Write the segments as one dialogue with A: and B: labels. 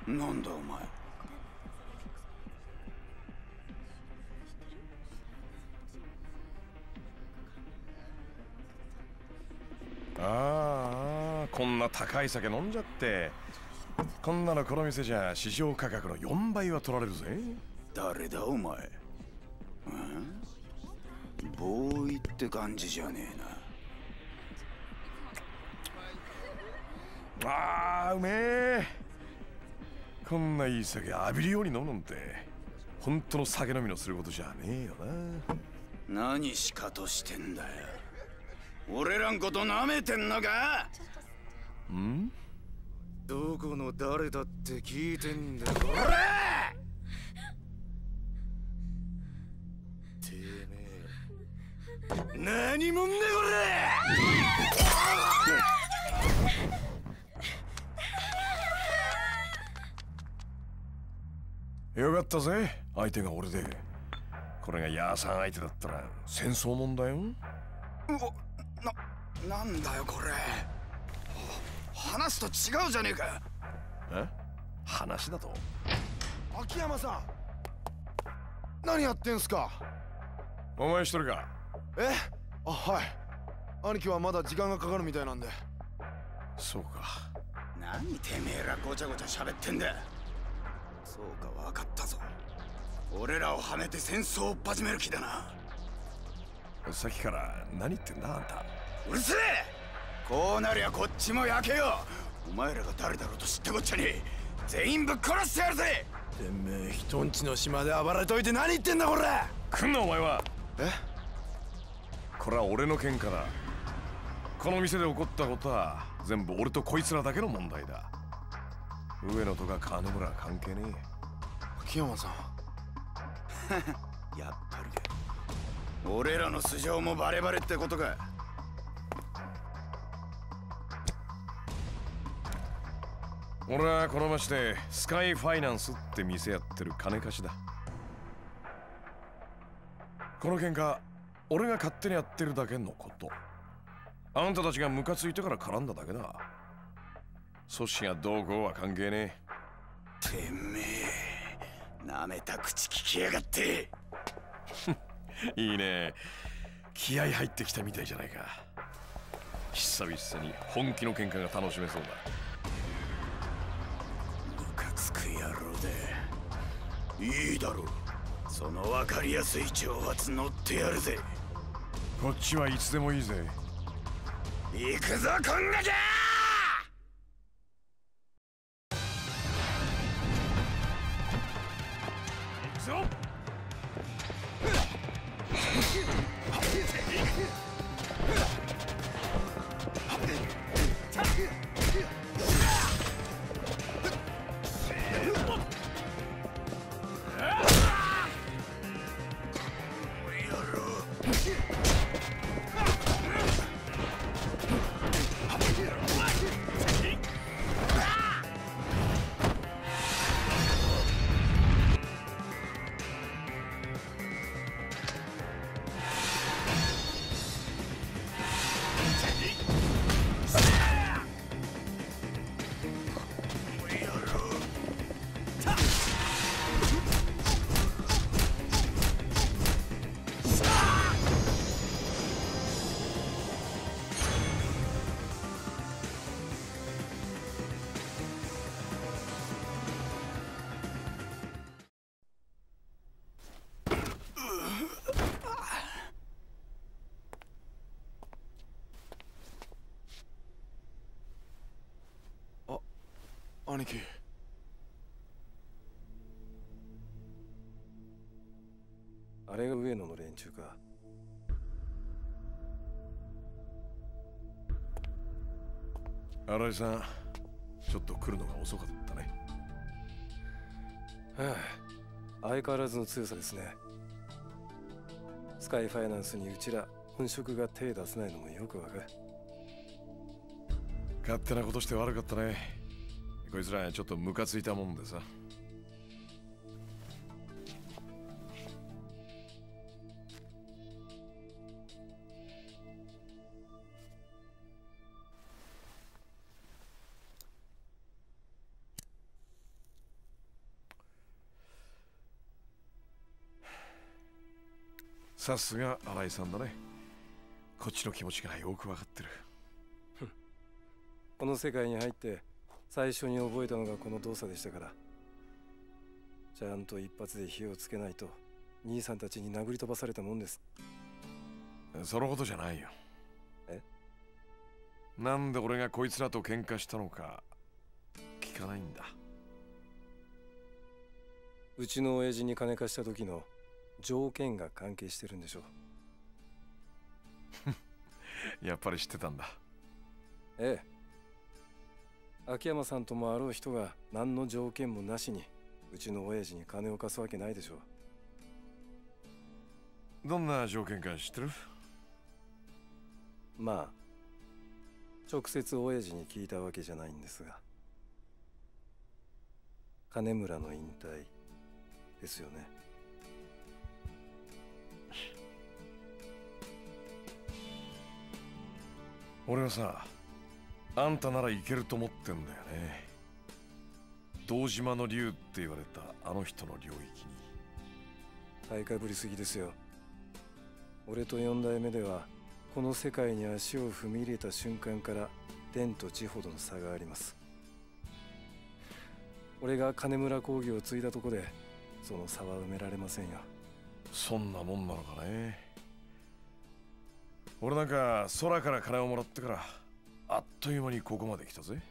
A: なんだお前。
B: ああ、こんな高い酒飲んじゃって。こんなのこの店じゃ市場価格の4倍は取られるぜ。
A: 誰だお前。ボーイって感じじゃね
B: えな。ああ、うめえ。こんないい酒浴びるように飲むなんて本当の酒飲みのすることじゃねえよ
A: な。何しかとしてんだよ。俺らんこと舐めてんのか。
B: ん？
C: どこの誰だって聞いてんだよ。
A: おら！
C: てめえ何もんだこ
B: れ。よかったぜ、相手が俺で。これがヤーさん相手だったら戦争もんだよ。
A: なんだよこれ。話と違うじゃねえか。
B: え？話だと？
C: 秋山さん、何やってんすか？
B: お前一人か？
C: え？あ、はい。兄貴はまだ時間がかかるみたいなんで。
B: そうか。
A: 何てめえらごちゃごちゃ喋ってんだ。そうか、分かったぞ。俺らをはめて戦争を始める気だな。
B: さっきから何言ってんだあんた。
A: うるせえ。こうなりゃこっちも焼けよ。お前らが誰だろうと知ったこっちゃねえ。全員ぶっ殺してやるぜ。
C: てめえ人んちの島で暴れといて何言ってんだこれ。
B: 来んなお前は。
C: え？
B: これは俺の喧嘩だ。この店で起こったことは全部俺とこいつらだけの問題だ。上野とか金村は関係ねえ。
C: 秋山さん
A: やっぱりか。俺らの素性もバレバレってことか。
B: 俺はこの町でスカイファイナンスって店やってる金貸しだ。この喧嘩俺が勝手にやってるだけのこと。あんたたちがムカついてから絡んだだけだ。組織がどうこうは関係ね
A: え。てめえなめた口聞きやがって。
B: いいね。気合入ってきたみたいじゃないか。久々に本気の喧嘩が楽しめそうだ。
A: ムカつく野郎でいいだろう。その分かりやすい挑発乗ってやるぜ。
B: こっちはいつでもいいぜ。
A: 行くぞこんがきゃ。
B: 行くぞ。
C: 兄貴。
D: あれが上野の連中か。
B: 新井さん、ちょっと来るのが遅かったね。
D: はあ、相変わらずの強さですね。スカイファイナンスにうちら本職が手出せないのもよくわかる。
B: 勝手なことして悪かったね。こいつらちょっとムカついたもんでさ。 さすが新井さんだね。こっちの気持ちがよくわかってる。
D: この世界に入って最初に覚えたのがこの動作でしたから。ちゃんと一発で火をつけないと兄さんたちに殴り飛ばされたもんです。
B: そのことじゃないよ。
D: え？
B: なんで俺がこいつらと喧嘩したのか聞かないんだ。
D: うちの親父に金貸した時の条件が関係してるんでしょ
B: やっぱり知ってたんだ。
D: ええ。秋山さんともあろう人が何の条件もなしにうちの親父に金を貸すわけないでしょう。
B: どんな条件か知ってる？
D: まあ直接親父に聞いたわけじゃないんですが、金村の引退ですよね。
B: 俺はさ、あんたならいけると思ってんだよね。堂島の竜って言われたあの人の領域に。
D: 買いかぶりすぎですよ。俺と四代目ではこの世界に足を踏み入れた瞬間から天と地ほどの差があります。俺が金村工業を継いだとこでその差は埋められませんよ。
B: そんなもんなのかね。俺なんか空から金をもらってからあっという間にここまで来たぜ。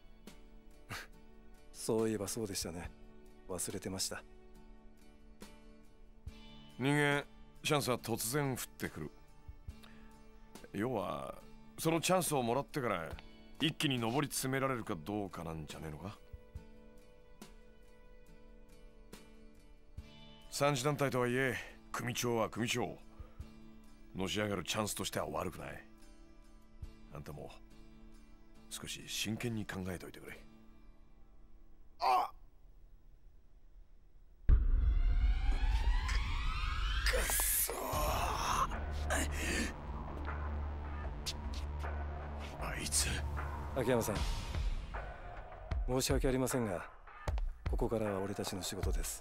D: そういえばそうでしたね。忘れてました。
B: 人間チャンスは突然降ってくる。要はそのチャンスをもらってから一気に上り詰められるかどうかなんじゃねえのか。三次団体とはいえ組長は組長、のし上がるチャンスとしては悪くない。あんたも少し真剣に考えておいてくれ。
C: あっ、くそ
B: あいつ。
D: 秋山さん、申し訳ありませんがここからは俺たちの仕事です。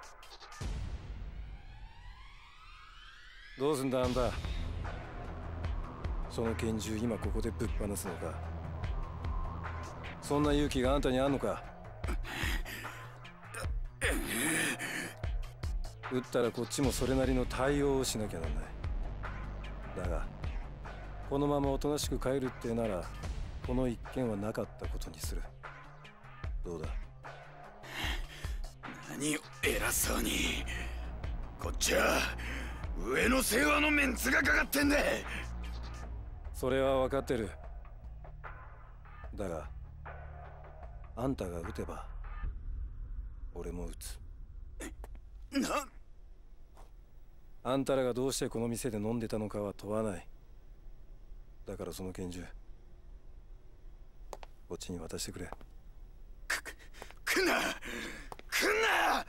D: どうすんだあんた。その拳銃今ここでぶっ放すのか。そんな勇気があんたにあんのか。撃ったらこっちもそれなりの対応をしなきゃなんない。だがこのままおとなしく帰るってならこの一件はなかったことにする。どうだ。
A: 何を偉そうに。こっちは上の世話のメンツがかかってんだ。
D: それは分かってる。だがあんたが撃てば俺も撃つ。あんたらがどうしてこの店で飲んでたのかは問わない。だからその拳銃こっちに渡してくれ。
A: 来んな来んな。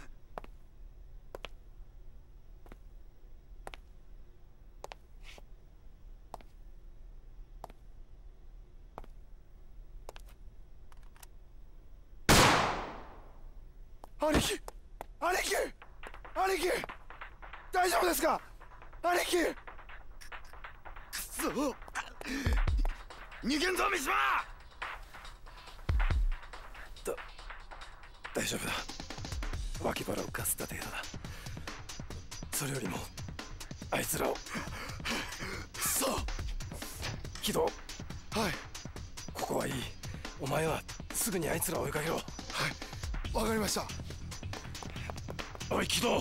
C: 兄貴、兄貴、兄貴、大丈夫ですか兄貴。
A: くそ、逃げんぞ三島。
D: 大丈夫だ。脇腹をかすった程度だ。それよりもあいつらを。
A: くそ。
D: 木戸、
C: はい、
D: ここはいい。お前はすぐにあいつらを追いかけろ。
C: はい、わかりました。
D: おい木戸、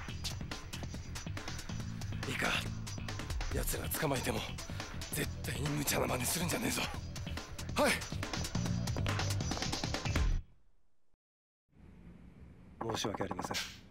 D: いいか、奴ら捕まえても絶対に無茶な真似するんじゃねえぞ。
C: はい。
D: 申し訳ありません。